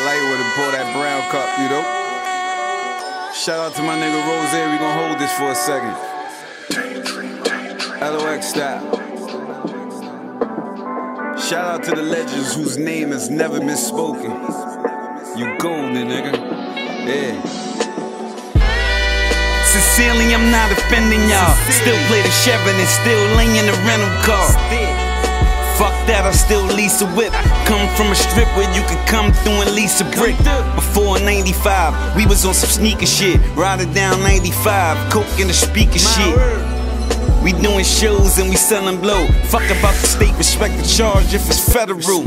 light with and pour that brown cup, you know? Shout out to my nigga Rose, we gon' hold this for a second. LOX style. Shout out to the legends whose name has never been spoken. You golden, nigga. Yeah. Sincerely, I'm not offending y'all. Still play the Chevron and still laying the rental car. Fuck that, I still lease a whip. Come from a strip where you could come through and lease a brick. Before 95, we was on some sneaker shit. Riding down 95, coke in the speaker shit. We doing shows and we selling blow. Fuck about the state, respect the charge if it's federal.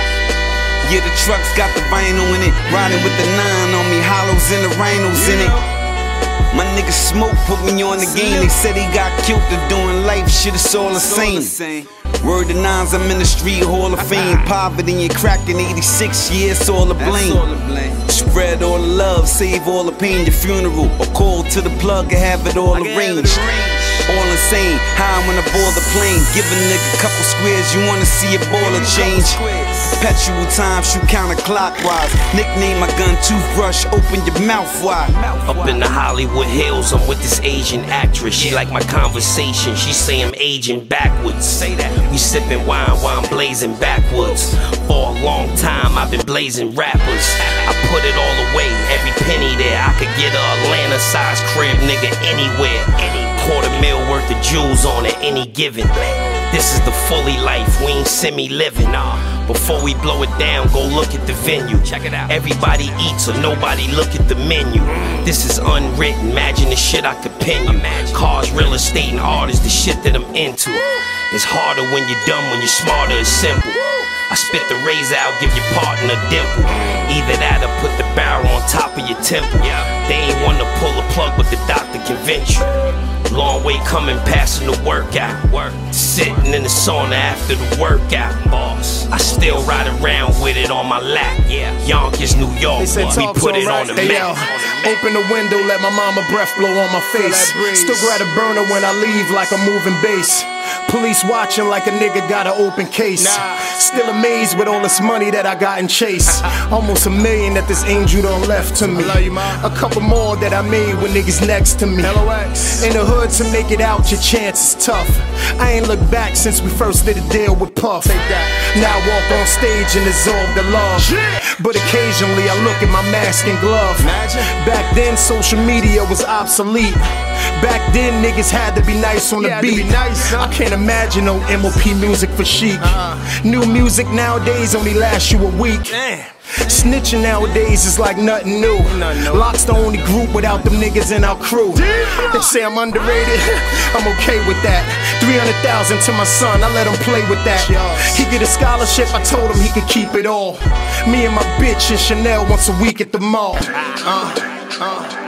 Yeah, the trucks got the vinyl in it. Riding with the 9 on me, hollows and the rhinos in it. My nigga Smoke put me on the game. They said he got killed to doing life, shit, it's all the same. Word to nines, I'm in the street hall of fame. Poverty and cracking 86, yeah, it's all the blame. Spread all the love, save all the pain. Your funeral, or call to the plug and have it all arranged. All insane, high when I board the plane. Give a nigga couple squares, you wanna see a baller change. Perpetual time, shoot counterclockwise. Nickname my gun toothbrush, open your mouth wide. Up in the Hollywood Hills, I'm with this Asian actress. She like my conversation, she say I'm aging backwards. Say that. We sipping wine while I'm blazing backwards. For a long time, I've been blazing rappers. I put it all away, every penny there. I could get a Atlanta-sized crib, nigga, anywhere. $250,000 worth of jewels on it, any given. This is the fully life, we ain't semi-living. Before we blow it down, go look at the venue. Check it out. Everybody eats or nobody look at the menu. This is unwritten, imagine the shit I could pin you. Cars, real estate, and art is the shit that I'm into. It's harder when you're dumb, when you're smarter, it's simple. I spit the razor out, give your partner a dimple. Either that or put the barrel on top of your temple. They ain't wanna pull a plug, but the doctor convince you. Long way coming, passing the workout. Sitting in the sauna after the workout. Boss, I still ride around with it on my lap. Yonkers, New York, we put it on the map. Open the window, let my mama breath blow on my face. Still grab a burner when I leave like a moving bass. Police watching like a nigga got an open case. Still amazed with all this money that I got in Chase. Almost $1 million that this angel done left to me. A couple more that I made with niggas next to me. In the hood to make it out, your chance is tough. I ain't looked back since we first did a deal with Puff. Now I walk on stage and dissolve the love. But occasionally I look at my mask and glove. Back then social media was obsolete. Back then niggas had to be nice on the beat. I can't imagine no MOP music for chic. New music nowadays only lasts you a week. Snitching nowadays is like nothing new. Lock's the only group without them niggas in our crew. They say I'm underrated, I'm okay with that. 300,000 to my son, I let him play with that. He get a scholarship, I told him he could keep it all. Me and my bitch in Chanel once a week at the mall.